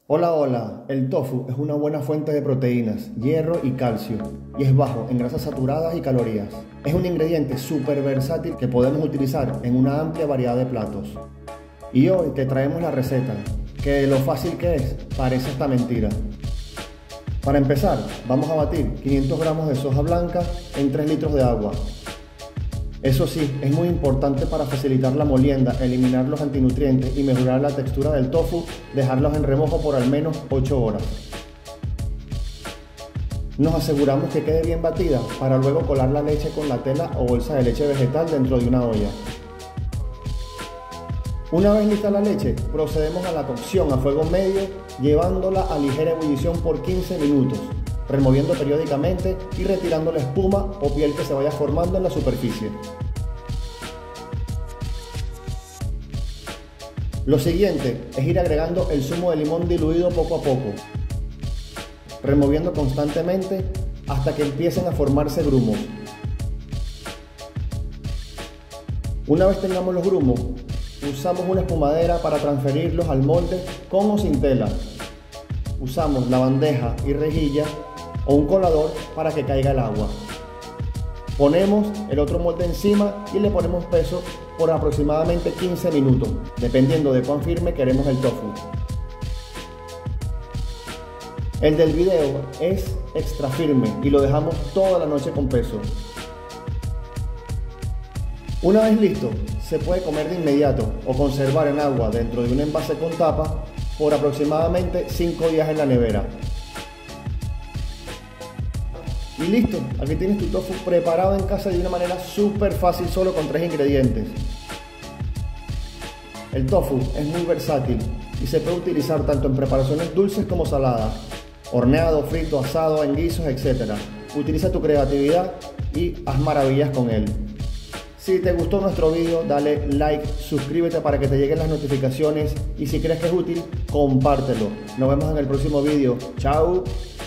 Hola, hola. El tofu es una buena fuente de proteínas, hierro y calcio, y es bajo en grasas saturadas y calorías. Es un ingrediente súper versátil que podemos utilizar en una amplia variedad de platos. Y hoy te traemos la receta, que de lo fácil que es, parece hasta mentira. Para empezar, vamos a batir 500 gramos de soja blanca en 3 litros de agua. Eso sí, es muy importante para facilitar la molienda, eliminar los antinutrientes y mejorar la textura del tofu, dejarlos en remojo por al menos 8 horas. Nos aseguramos que quede bien batida para luego colar la leche con la tela o bolsa de leche vegetal dentro de una olla. Una vez lista la leche, procedemos a la cocción a fuego medio, llevándola a ligera ebullición por 15 minutos, removiendo periódicamente y retirando la espuma o piel que se vaya formando en la superficie. Lo siguiente es ir agregando el zumo de limón diluido poco a poco, removiendo constantemente hasta que empiecen a formarse grumos. Una vez tengamos los grumos, usamos una espumadera para transferirlos al molde con o sin tela. Usamos la bandeja y rejilla o un colador para que caiga el agua. Ponemos el otro molde encima y le ponemos peso por aproximadamente 15 minutos, dependiendo de cuán firme queremos el tofu. El del video es extra firme y lo dejamos toda la noche con peso. Una vez listo, se puede comer de inmediato o conservar en agua dentro de un envase con tapa por aproximadamente 5 días en la nevera. Y listo, aquí tienes tu tofu preparado en casa de una manera súper fácil solo con 3 ingredientes. El tofu es muy versátil y se puede utilizar tanto en preparaciones dulces como saladas, horneado, frito, asado, en guisos, etc. Utiliza tu creatividad y haz maravillas con él. Si te gustó nuestro video, dale like, suscríbete para que te lleguen las notificaciones y si crees que es útil, compártelo. Nos vemos en el próximo video. Chao.